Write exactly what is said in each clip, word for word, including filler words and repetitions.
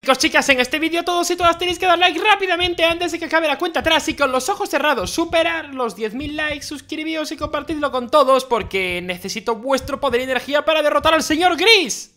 Chicos, chicas, en este vídeo todos y todas tenéis que dar like rápidamente antes de que acabe la cuenta atrás y con los ojos cerrados superar los diez mil likes, suscribíos y compartidlo con todos porque necesito vuestro poder y energía para derrotar al señor Gris.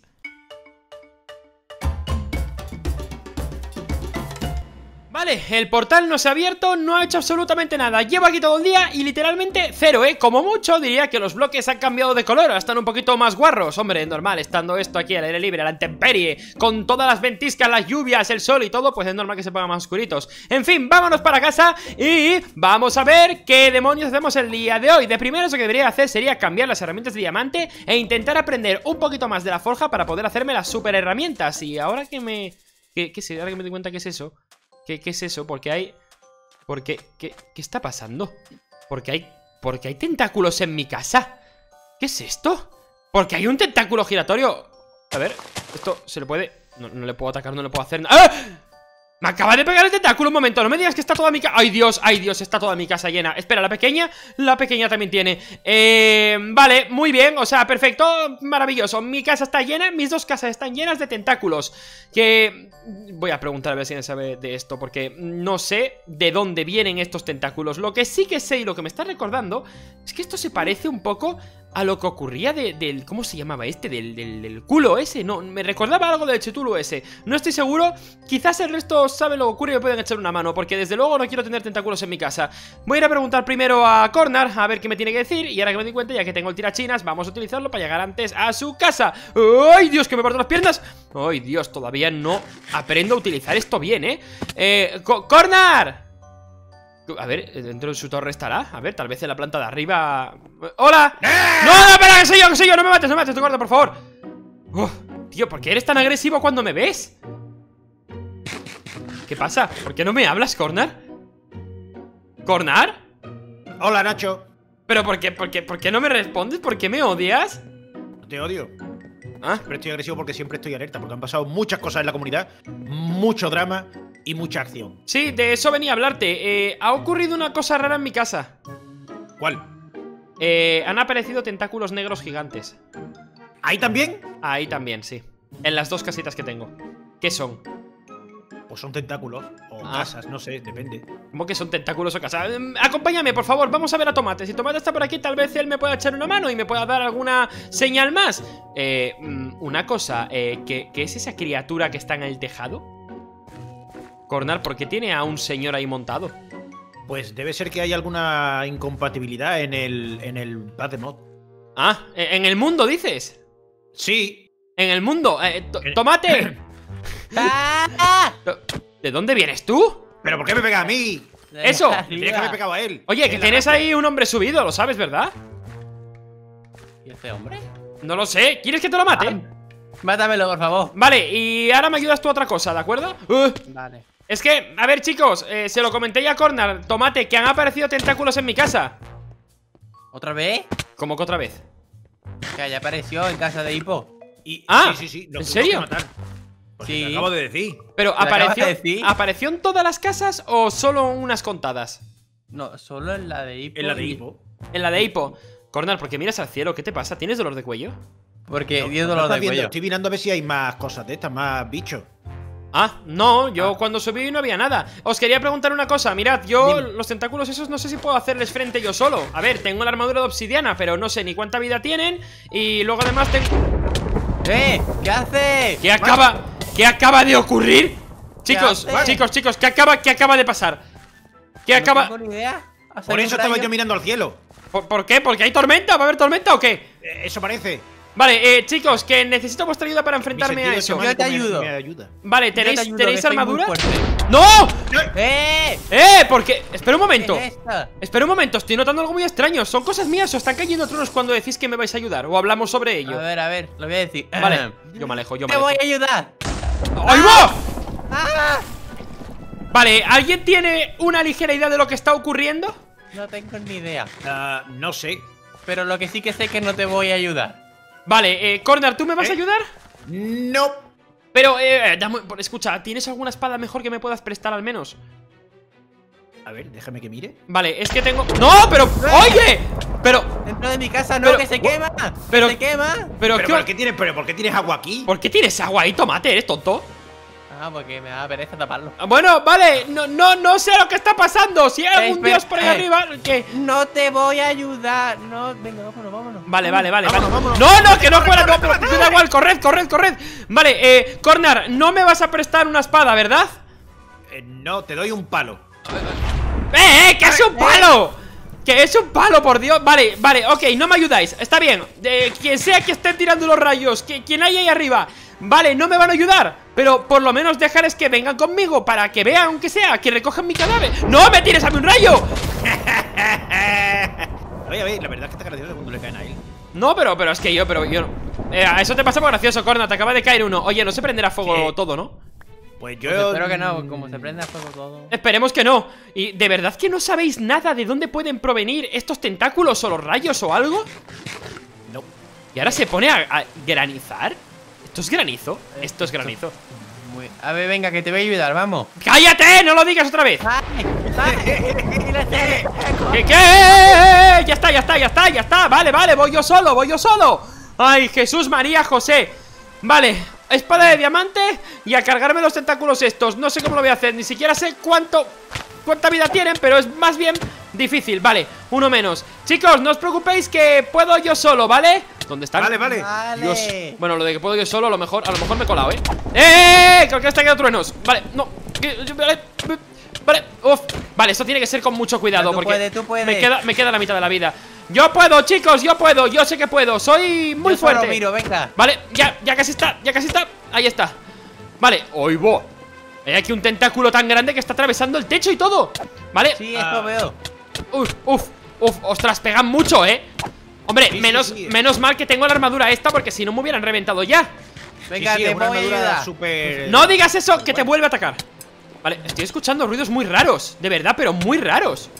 Vale, el portal no se ha abierto, no ha hecho absolutamente nada. Llevo aquí todo el día y literalmente cero, ¿eh? Como mucho diría que los bloques han cambiado de color, están un poquito más guarros. Hombre, normal, estando esto aquí al aire libre, a la intemperie, con todas las ventiscas, las lluvias, el sol y todo, pues es normal que se pongan más oscuritos. En fin, vámonos para casa y vamos a ver qué demonios hacemos el día de hoy. De primero, lo que debería hacer sería cambiar las herramientas de diamante e intentar aprender un poquito más de la forja para poder hacerme las super herramientas. Y ahora que me... ¿Qué, qué sé? Ahora que me doy cuenta que es eso... ¿Qué, ¿Qué es eso? Porque hay... Porque... ¿Qué, ¿Qué está pasando? Porque hay... Porque hay tentáculos en mi casa. ¿Qué es esto? Porque hay un tentáculo giratorio. A ver, esto se le puede... No, no le puedo atacar, no le puedo hacer nada. ¡Ah! Me acaba de pegar el tentáculo, un momento, no me digas que está toda mi casa. Ay Dios, ay Dios, está toda mi casa llena. Espera, la pequeña, la pequeña también tiene eh, Vale, muy bien, o sea, perfecto, maravilloso. Mi casa está llena, mis dos casas están llenas de tentáculos. Que... Voy a preguntar a ver si alguien sabe de esto, porque no sé de dónde vienen estos tentáculos. Lo que sí que sé y lo que me está recordando es que esto se parece un poco a lo que ocurría de, del... ¿Cómo se llamaba este? Del, del, del culo ese, no, me recordaba algo del Cthulhu ese. No estoy seguro, quizás el resto sabe lo que ocurre y me pueden echar una mano, porque desde luego no quiero tener tentáculos en mi casa. Voy a ir a preguntar primero a Cornar a ver qué me tiene que decir, y ahora que me doy cuenta, ya que tengo el tirachinas, vamos a utilizarlo para llegar antes a su casa. ¡Ay Dios, que me parto las piernas! ¡Ay Dios, todavía no aprendo a utilizar esto bien, eh! eh ¡Cornar! A ver, dentro de su torre estará. A ver, tal vez en la planta de arriba. ¡Hola! ¡No, no, espera, que soy yo, que soy yo! ¡No me mates, no me mates, te guarda, por favor! Uf, tío, ¿por qué eres tan agresivo cuando me ves? ¿Qué pasa? ¿Por qué no me hablas, Cornar? ¿Cornar? Hola, Nacho. ¿Pero por qué, por qué, por qué no me respondes? ¿Por qué me odias? No te odio. ¿Ah? Pero estoy agresivo porque siempre estoy alerta, porque han pasado muchas cosas en la comunidad, mucho drama y mucha acción. Sí, de eso venía a hablarte. eh, Ha ocurrido una cosa rara en mi casa. ¿Cuál? Eh, han aparecido tentáculos negros gigantes. ¿Ahí también? Ahí también, sí. En las dos casitas que tengo. ¿Qué son? Pues son tentáculos o Ah. casas, no sé, depende. ¿Cómo que son tentáculos o casas? Eh, acompáñame, por favor, vamos a ver a Tomate. Si Tomate está por aquí, tal vez él me pueda echar una mano y me pueda dar alguna señal más. Eh, una cosa, eh, ¿qué, ¿qué es esa criatura que está en el tejado? Cornar, ¿por qué tiene a un señor ahí montado? Pues debe ser que hay alguna incompatibilidad en el, en el pad de mod. Ah, ¿en el mundo dices? Sí. En el mundo, eh, to Tomate. ¿De dónde vienes tú? ¿Pero por qué me pega a mí? Eso. Tendría que haber pegado a él. Oye, que Él tienes arrastra. ahí un hombre subido, lo sabes, ¿verdad? ¿Y este hombre? No lo sé, ¿quieres que te lo mate? Ah, mátamelo, por favor. Vale, y ahora me ayudas tú a otra cosa, ¿de acuerdo? Uh, Vale. es que, a ver chicos, eh, se lo comenté ya a Cornar, Tomate, que han aparecido tentáculos en mi casa. ¿Otra vez? ¿Cómo que otra vez? Que ya apareció en casa de Hippo. Y, Ah, sí, sí, sí. ¿en serio? Pues Sí. te acabo de decir. Pero ¿Lo acabas apareció, de decir? ¿apareció en todas las casas o solo unas contadas? No, solo en la de Hippo. En la de y- Hippo. En la de Hippo. Cornar, porque miras al cielo, ¿qué te pasa? ¿Tienes dolor de cuello? Porque No, dio no dolor estás de viendo, cuello. Estoy mirando a ver si hay más cosas de estas, más bichos. Ah, no, yo Ah. cuando subí no había nada. Os quería preguntar una cosa, mirad, yo Dime. los tentáculos esos no sé si puedo hacerles frente yo solo. A ver, tengo la armadura de obsidiana, pero no sé ni cuánta vida tienen. Y luego además tengo... ¡Eh! ¿Qué haces? ¿Qué acaba, ¿qué acaba de ocurrir? Chicos, haces? chicos, chicos, ¿qué acaba, qué acaba de pasar? ¿Qué No acaba...? tengo ni idea. ¿Ha Por salido eso un estaba rayo? yo mirando al cielo. ¿Por, por qué? ¿Porque hay tormenta? ¿Va a haber tormenta o qué? Eh, Eso parece. Vale, eh, chicos, que necesito vuestra ayuda para Mi enfrentarme a sentido eso. chamánico Yo te me- ayudo. me ayuda. Vale, Yo te ¿tenéis, ayudo, ¿tenéis que soy muy armadura? fuerte. ¡No! ¡Eh! ¡Eh! Porque... Espera un momento. ¿Qué es esta? Espera un momento, estoy notando algo muy extraño. ¿Son cosas mías o están cayendo truenos cuando decís que me vais a ayudar? ¿O hablamos sobre ello? A ver, a ver, lo voy a decir. Vale, yo me alejo, yo me Te voy alejo. a ayudar. ¡Ahí va! ¡Ah! Vale, ¿alguien tiene una ligera idea de lo que está ocurriendo? No tengo ni idea. Ah, no sé. Pero lo que sí que sé es que no te voy a ayudar. Vale, eh, Cornar, ¿tú me vas a ¿Eh? ayudar? No. Pero, eh, dame- escucha, ¿tienes alguna espada mejor que me puedas prestar al menos? A ver, déjame que mire. Vale, es que tengo... ¡No! ¡Pero! ¡Oye! Pero... Dentro de mi casa no, Pero- que se quema. pero- se quema. Pero, ¿Pero ¿qué- por qué tienes, pero por qué tienes agua aquí? ¿Por qué tienes agua ahí, Tomate? ¿Eres tonto? Ah, porque me da pereza taparlo. Bueno, vale, no, no, no sé lo que está pasando. Si hay algún Espera, dios por ahí eh. arriba, que... No te voy a ayudar. No, venga, vámonos, vámonos. Vale, vale, vale, Vámonos, vale. vámonos. No, no, que no fuera, no, pero da igual, corred, corred, corred. Vale, eh, Cornar, no me vas a prestar una espada, ¿verdad? Eh, no, te doy un palo. ¡Eh, eh! ¡Que es un palo! ¡Que es un palo, por Dios! Vale, vale, ok, no me ayudáis. Está bien, eh, quien sea que esté tirando los rayos, que, quien haya ahí arriba. Vale, no me van a ayudar, pero por lo menos dejarles que vengan conmigo para que vean, aunque sea, que recojan mi cadáver. ¡No me tires a mí un rayo! Oye, oye, la verdad es que está gracioso cuando le caen a él. No, pero, pero es que yo, pero yo no. Eh, eso te pasa por gracioso, Corna, te acaba de caer uno. Oye, no se prenderá fuego Sí. todo, ¿no? Pues yo... Pues espero que no, como se prende a fuego todo. Esperemos que no. ¿Y de verdad que no sabéis nada de dónde pueden provenir estos tentáculos o los rayos o algo? No. ¿Y ahora se pone a, a granizar? ¿Esto es granizo? Esto es granizo. Muy... A ver, venga, que te voy a ayudar, vamos. ¡Cállate! ¡No lo digas otra vez! ¡Ay! ¡Ay! ¿Qué? ¿Qué? Ya está, ya está, ya está, ya está. Vale, vale, voy yo solo, voy yo solo. Ay, Jesús, María, José. Vale, espada de diamante y a cargarme los tentáculos estos. No sé cómo lo voy a hacer, ni siquiera sé cuánto cuánta vida tienen, pero es más bien difícil. Vale, uno menos. Chicos, no os preocupéis que puedo yo solo, ¿vale? ¿Dónde están? Vale, vale. Vale. Dios. Bueno, lo de que puedo yo solo, a lo mejor, a lo mejor me he colado, ¿eh? ¡Eh! Creo que está quedando truenos. Vale, no. Vale. Vale, uf. Vale, esto tiene que ser con mucho cuidado. Tú porque puedes, tú puedes. Me queda, me queda la mitad de la vida. Yo puedo, chicos, yo puedo. Yo sé que puedo. Soy muy Yo solo fuerte. miro, venga. Vale, ya, ya casi está, ya casi está. Ahí está. Vale, oigo. Hay aquí un tentáculo tan grande que está atravesando el techo y todo. Vale. Sí, esto Ah. veo. Uf, uf, uf. Ostras, pegan mucho, ¿eh? Hombre, Sí, menos, sí, sí. menos mal que tengo la armadura esta, porque si no me hubieran reventado ya. Venga, Sí, sí, te es una voy a armadura ayudar. súper... No digas eso, que te vuelve a atacar. Vale, estoy escuchando ruidos muy raros. De verdad, pero muy raros.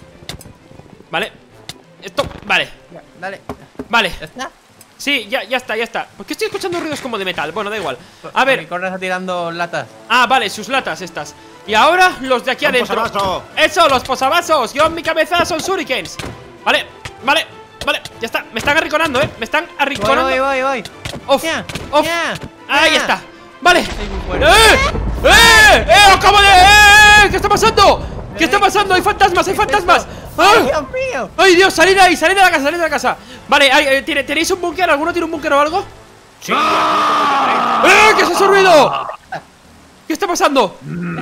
Vale. Esto, vale, Ya, dale. vale. ¿Ya está? Sí, ya, ya está, ya está. ¿Por qué estoy escuchando ruidos como de metal? Bueno, da igual. A Mi ver. Corna está tirando latas. Ah, vale, sus latas estas. Y ahora los de aquí Un adentro. posavasos. Eso, los posavasos. Yo en mi cabeza son shurikens. Vale, vale, vale. Ya está, me están arrinconando, eh. Me están Voy, arrinconando. voy, voy, voy. Uf, Ya, uf. ya, Ahí ya. está. Vale. muy fuerte. ¡Eh! ¡Eh! ¡Eh! ¡Acabo de! ¡Eh! ¿Qué está pasando? ¿Qué está pasando? ¡Hay fantasmas! ¡Hay fantasmas! ¡Ay, ¡Ah! Dios mío! ¡Ay, Dios! ¡Salid de ahí! ¡Salid de la casa! ¡Salid de la casa! Vale, ay, eh, ¿tiene- ¿tenéis un búnker? ¿Alguno tiene un búnker o algo? Sí, ¡Eh! ¿Qué es ese ruido? ¿Qué está pasando?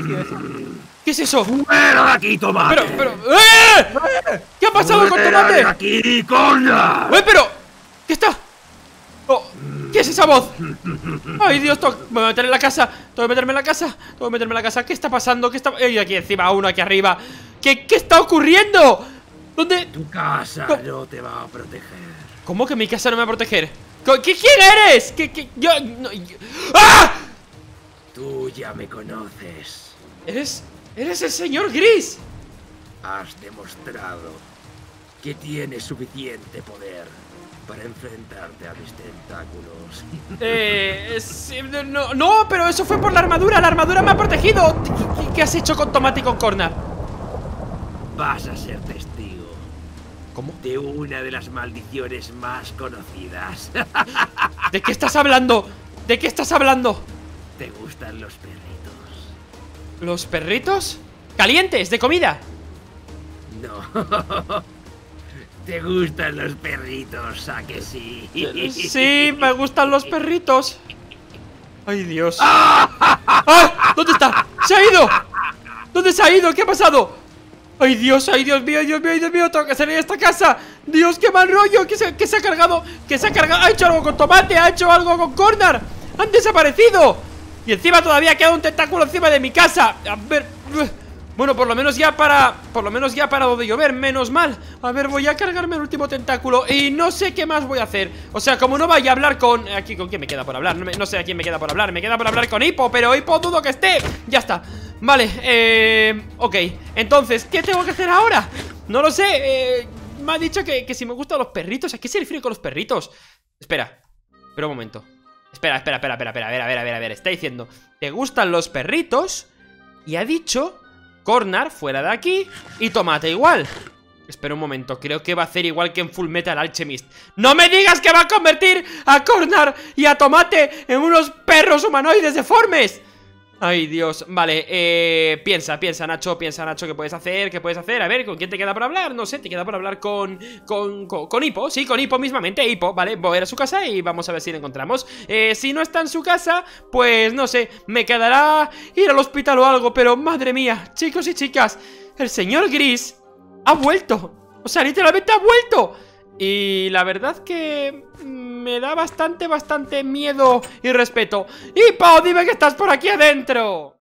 ¿Qué es eso? ¡Fuera de aquí, tomate! Pero, pero... ¡Eh! ¿Qué ha pasado con ¡Fuera de Tomate? aquí, corna! ¡Eh, pero! ¿Qué está? Oh, ¿qué es esa voz? Ay, Dios, tengo- me voy a meter en la casa. Tengo que meterme en la casa. Tengo que meterme en la casa. ¿Qué está pasando? ¿Qué está...? Ey, aquí encima, uno aquí arriba. ¿Qué, qué está ocurriendo? ¿Dónde...? Tu casa Co- no te va a proteger. ¿Cómo que mi casa no me va a proteger? Co- ¿Qué, ¿Quién eres? ¿Qué, qué, yo, no, yo- ¡Ah! Tú ya me conoces. ¿Eres... eres el señor Gris? Has demostrado que tienes suficiente poder para enfrentarte a mis tentáculos. Eh... sí, no, no, pero eso fue por la armadura. La armadura me ha protegido. ¿Qué, qué- qué has hecho con Tomate y con Corna? Vas a ser testigo ¿Cómo? de una de las maldiciones más conocidas. ¿De qué estás hablando? ¿De qué estás hablando? ¿Te gustan los perritos? ¿Los perritos? ¿Calientes? ¿De comida? No. ¿Te gustan los perritos? ¿A que sí? Sí, me gustan los perritos. Ay, Dios. ¡Ah! ¿Dónde está? ¡Se ha ido! ¿Dónde se ha ido? ¿Qué ha pasado? ¡Ay, Dios! ¡Ay, Dios mío! ¡Ay, Dios mío! ¡Ay, Dios mío! ¡Tengo que salir de esta casa! ¡Dios, qué mal rollo! ¿Qué se, qué se ha cargado? ¿Qué se ha cargado? ¡Ha hecho algo con Tomate! ¡Ha hecho algo con Cornar! ¡Han desaparecido! Y encima todavía queda un tentáculo encima de mi casa. A ver... Bueno, por lo menos ya para... Por lo menos ya ha parado de llover, menos mal. A ver, voy a cargarme el último tentáculo y no sé qué más voy a hacer. O sea, como no vaya a hablar con... Aquí, ¿con quién me queda por hablar? No, me- no sé a quién me queda por hablar. Me queda por hablar con Hippo, pero Hippo dudo que esté. Ya está. Vale, eh... ok. Entonces, ¿qué tengo que hacer ahora? No lo sé, eh... Me ha dicho que, que si me gustan los perritos. ¿A qué se refiere con los perritos? Espera, espera un momento. Espera, espera, espera, espera, espera, a ver, a ver, a ver, a ver. Está diciendo, ¿te gustan los perritos? Y ha dicho... Cornar fuera de aquí y Tomate igual. Espera un momento, creo que va a hacer igual que en Full Metal Alchemist. ¡No me digas que va a convertir a Cornar y a Tomate en unos perros humanoides deformes! Ay, Dios, vale, eh, piensa, piensa, Nacho, piensa, Nacho, ¿qué puedes hacer? ¿Qué puedes hacer? A ver, ¿con quién te queda por hablar? No sé, te queda por hablar con, con, con, con Hippo, sí, con Hippo mismamente, Hippo, vale, voy a ir a su casa y vamos a ver si le encontramos. eh, Si no está en su casa, pues no sé, me quedará ir al hospital o algo, pero madre mía, chicos y chicas, el señor Gris ha vuelto, o sea, literalmente ha vuelto. Y la verdad que me da bastante, bastante miedo y respeto. ¡Hippo, dime que estás por aquí adentro!